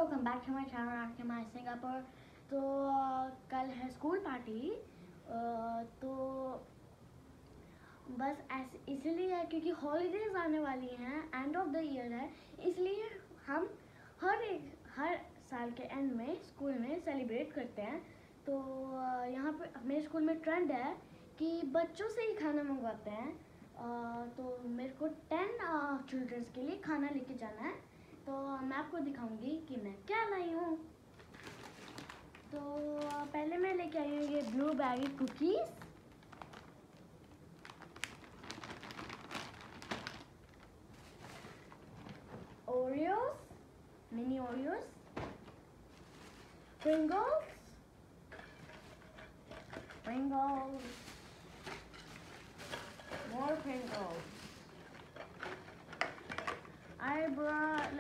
Welcome back to my channel आके my Singapore. तो कल है स्कूल पार्टी। तो बस ऐसे इसलिए है क्योंकि हॉलीडेज आने वाली हैं, एंड ऑफ द ईयर है, इसलिए हम हर साल के एंड में स्कूल में सेलिब्रेट करते हैं। तो यहाँ पे मेरे स्कूल में ट्रेंड है कि बच्चों से ही खाना मंगवाते हैं। तो मेरे को 10 चिल्ड्रंस के लिए खाना लेके जाना है। तो मैं आपको दिखाऊंगी कि मैं क्या लाई हूँ। तो पहले मैं लेके आई हूँ ये blueberry cookies, Oreos, mini Oreos, Pringles, more Pringles. I brought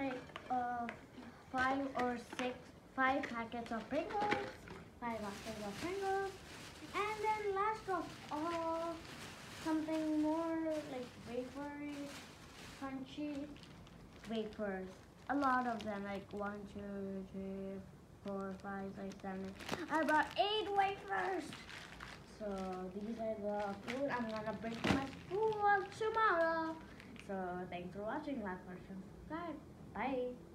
like 5 packets of Pringles, 5 boxes of Pringles, and then last of all, something more like wafery, crunchy wafers. A lot of them, like 1, 2, 3, 4, 5, 6, 7. I brought 8 wafers. So these are the food I'm gonna bring to my school tomorrow. So thanks for watching. Last question. Bye.